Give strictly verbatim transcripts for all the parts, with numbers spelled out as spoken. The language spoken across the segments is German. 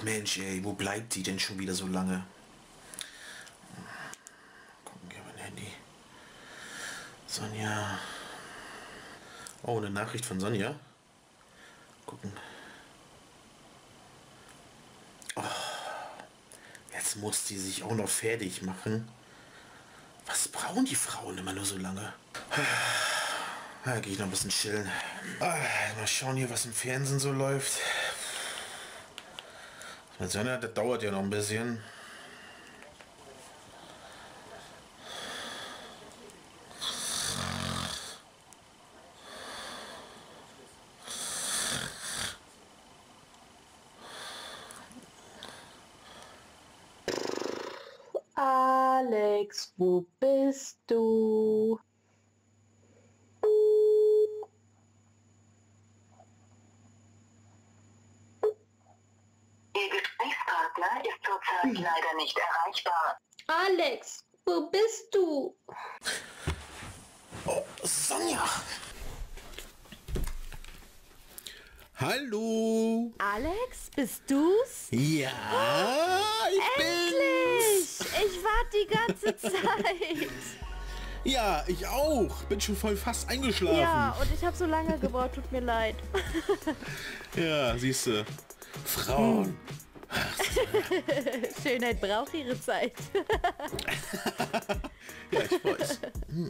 Mensch, ey, wo bleibt die denn schon wieder so lange? Gucken wir mein Handy. Sonja. Oh, eine Nachricht von Sonja. Gucken. Oh, jetzt muss die sich auch noch fertig machen. Was brauchen die Frauen immer nur so lange? Da gehe ich noch ein bisschen chillen. Ah, mal schauen hier, was im Fernsehen so läuft. Mit Sonja, das dauert ja noch ein bisschen. Alex, wo bist du? Ihr Gesprächspartner ist zurzeit leider nicht erreichbar. Alex, wo bist du? Oh, Sonja! Hallo! Alex, bist du's? Ja, ich Endlich! bin's! Ich warte die ganze Zeit. Ja, ich auch. Bin schon voll fast eingeschlafen. Ja, und ich habe so lange gebraucht, tut mir leid. Ja, siehst du. Frauen. Schönheit braucht ihre Zeit. Ja, ich weiß. Hm.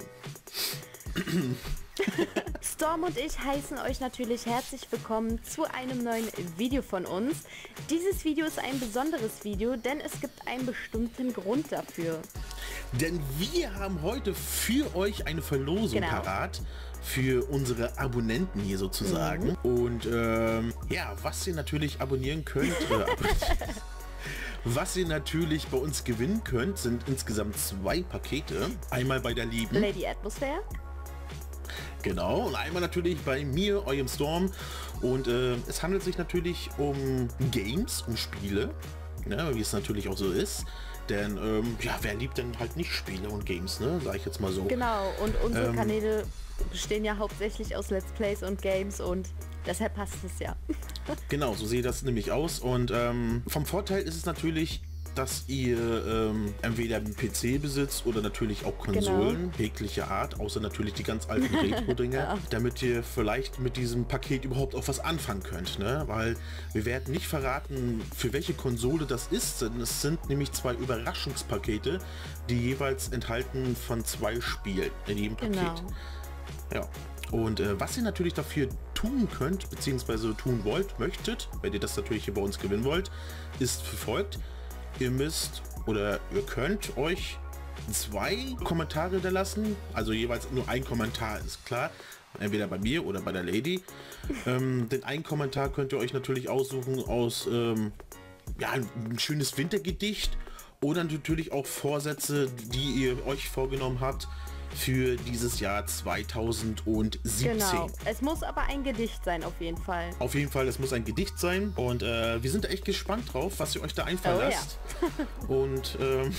Storm und ich heißen euch natürlich herzlich willkommen zu einem neuen Video von uns. Dieses Video ist ein besonderes Video, denn es gibt einen bestimmten Grund dafür. Denn wir haben heute für euch eine Verlosung Genau. parat. Für unsere Abonnenten hier sozusagen. Mhm. Und ähm, ja, was ihr natürlich abonnieren könnt, äh, was ihr natürlich bei uns gewinnen könnt, sind insgesamt zwei Pakete. Einmal bei der lieben Lady Atmosphere. Genau, und einmal natürlich bei mir, eurem Storm. Und äh, es handelt sich natürlich um Games, um Spiele, ne, wie es natürlich auch so ist. Denn, ähm, ja, wer liebt denn halt nicht Spiele und Games, ne, sag ich jetzt mal so. Genau, und unsere Ähm, Kanäle bestehen ja hauptsächlich aus Let's Plays und Games und deshalb passt es ja. Genau, so sieht das nämlich aus. Und ähm, vom Vorteil ist es natürlich, dass ihr ähm, entweder einen P C besitzt oder natürlich auch Konsolen, Genau. jeglicher Art, außer natürlich die ganz alten Retro-Dinger, ja. Damit ihr vielleicht mit diesem Paket überhaupt auch was anfangen könnt, ne? Weil wir werden nicht verraten, für welche Konsole das ist, denn es sind nämlich zwei Überraschungspakete, die jeweils enthalten von zwei Spielen in jedem Paket. Genau. Ja. Und äh, was ihr natürlich dafür tun könnt, beziehungsweise tun wollt, möchtet, wenn ihr das natürlich hier bei uns gewinnen wollt, ist wie folgt. Ihr müsst oder ihr könnt euch zwei Kommentare hinterlassen, also jeweils nur ein Kommentar ist klar, entweder bei mir oder bei der Lady. ähm, den einen Kommentar könnt ihr euch natürlich aussuchen aus ähm, ja, ein schönes Wintergedicht oder natürlich auch Vorsätze, die ihr euch vorgenommen habt für dieses Jahr zweitausendsiebzehn. Genau, es muss aber ein Gedicht sein auf jeden Fall. Auf jeden Fall, es muss ein Gedicht sein und äh, wir sind echt gespannt drauf, was ihr euch da einfallen Oh, lasst. Ja. Und ähm,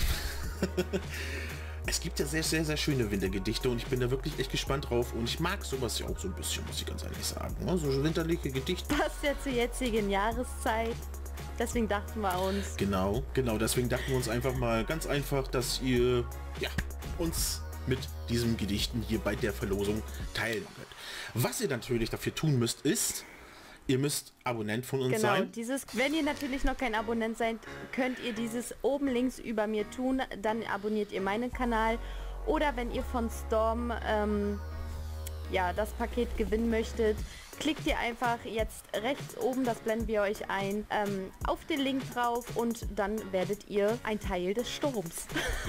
es gibt ja sehr, sehr, sehr schöne Wintergedichte und ich bin da wirklich echt gespannt drauf und ich mag sowas ja auch so ein bisschen, muss ich ganz ehrlich sagen. Ne? So winterliche Gedichte. Passt ja zur jetzigen Jahreszeit. Deswegen dachten wir uns. Genau, genau, deswegen dachten wir uns einfach mal ganz einfach, dass ihr ja, uns mit diesen Gedichten hier bei der Verlosung teilnehmen könnt. Was ihr natürlich dafür tun müsst, ist, ihr müsst Abonnent von uns genau, sein. Dieses, wenn ihr natürlich noch kein Abonnent seid, könnt ihr dieses oben links über mir tun, dann abonniert ihr meinen Kanal. Oder wenn ihr von Storm ähm, ja, das Paket gewinnen möchtet, klickt ihr einfach jetzt rechts oben, das blenden wir euch ein, ähm, auf den Link drauf und dann werdet ihr ein Teil des Sturms.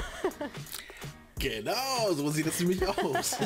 Genau, so sieht das nämlich aus.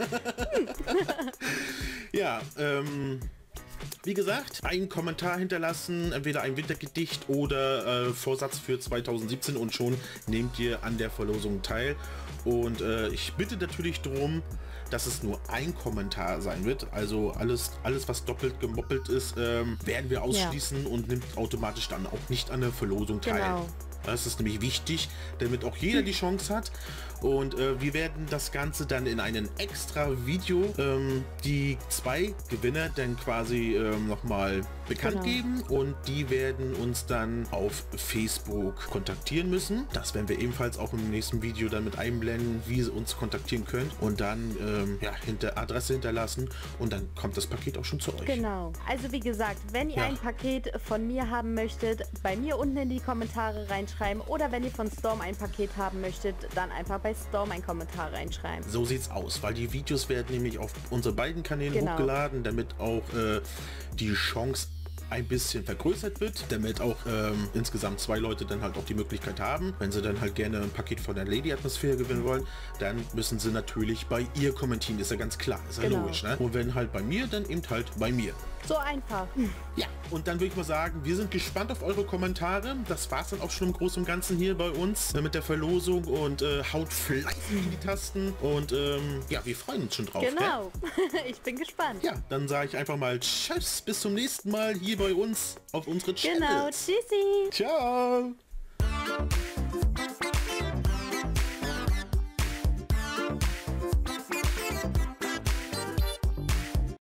Ja, ähm, wie gesagt, einen Kommentar hinterlassen, entweder ein Wintergedicht oder äh, Vorsatz für zweitausendsiebzehn und schon nehmt ihr an der Verlosung teil. Und äh, ich bitte natürlich darum, dass es nur ein Kommentar sein wird. Also alles, alles was doppelt gemoppelt ist, ähm, werden wir ausschließen, ja. Und nimmt automatisch dann auch nicht an der Verlosung teil. Genau. Das ist nämlich wichtig, damit auch jeder die Chance hat. Und äh, wir werden das Ganze dann in einem extra Video ähm, die zwei Gewinner dann quasi ähm, nochmal bekannt Genau. geben und die werden uns dann auf Facebook kontaktieren müssen. Das werden wir ebenfalls auch im nächsten Video dann mit einblenden, wie ihr uns kontaktieren könnt und dann ähm, ja, hinter Adresse hinterlassen und dann kommt das Paket auch schon zu euch. Genau. Also wie gesagt, wenn ihr Ja. ein Paket von mir haben möchtet, bei mir unten in die Kommentare reinschreiben oder wenn ihr von Storm ein Paket haben möchtet, dann einfach bei Storm einen Kommentar reinschreiben. So sieht's aus, weil die Videos werden nämlich auf unsere beiden Kanäle Genau. hochgeladen, damit auch äh, die Chance ein bisschen vergrößert wird, damit auch ähm, insgesamt zwei Leute dann halt auch die Möglichkeit haben, wenn sie dann halt gerne ein Paket von der Lady Atmosphäre gewinnen wollen, dann müssen sie natürlich bei ihr kommentieren, ist ja ganz klar, ist ja Genau. logisch, ne? Und wenn halt bei mir, dann eben halt bei mir. So einfach. Ja, und dann würde ich mal sagen, wir sind gespannt auf eure Kommentare. Das war's dann auch schon im Großen und Ganzen hier bei uns äh, mit der Verlosung und äh, haut fleißig in die Tasten und ähm, ja, wir freuen uns schon drauf. Gell? Genau. Ich bin gespannt. Ja, dann sage ich einfach mal Tschüss, bis zum nächsten Mal hier bei uns auf unsere Channel. Genau. Tschüssi. Ciao.